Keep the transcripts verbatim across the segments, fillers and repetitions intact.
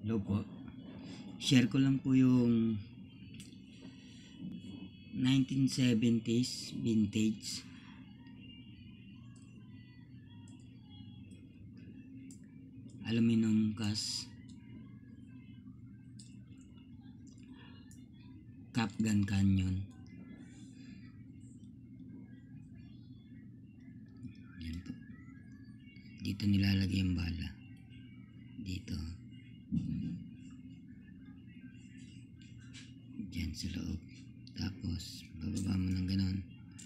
Hello po. Share ko lang po yung nineteen seventies vintage aluminum cast cap gun canyon. Yan po. Dito nilalagay yung bala. Dito. Diyan sa loob. Tapos, bababa mo ng ganon.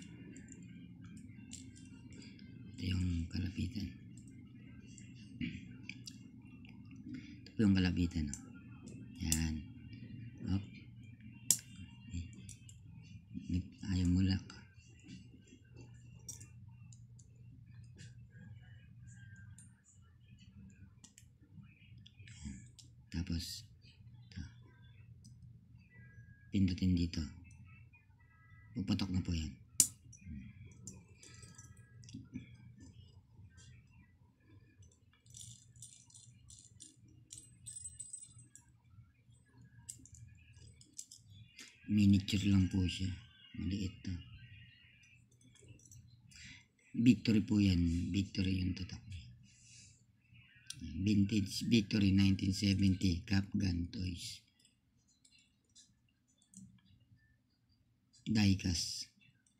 Ito yung kalapitan. Ito po yung kalapitan. Oh. Yan. Up. Ayaw mulak. Tapos, ito. Pindutin dito. Puputok na po yan. Miniature lang po siya. Maliit to. Victory po yan. Victory yung tatak. Vintage Victory nineteen seventy cap gun toys. Diecast.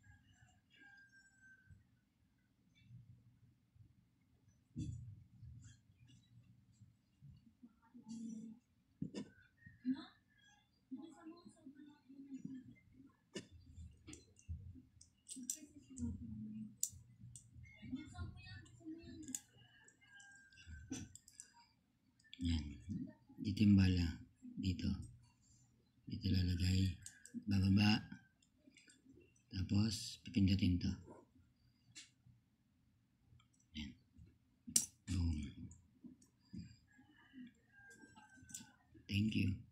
Yan. Dito yung bala. Dito. Dito lalagay. Bababa. Tapos, pipindutin to. Yan. Boom. Thank you.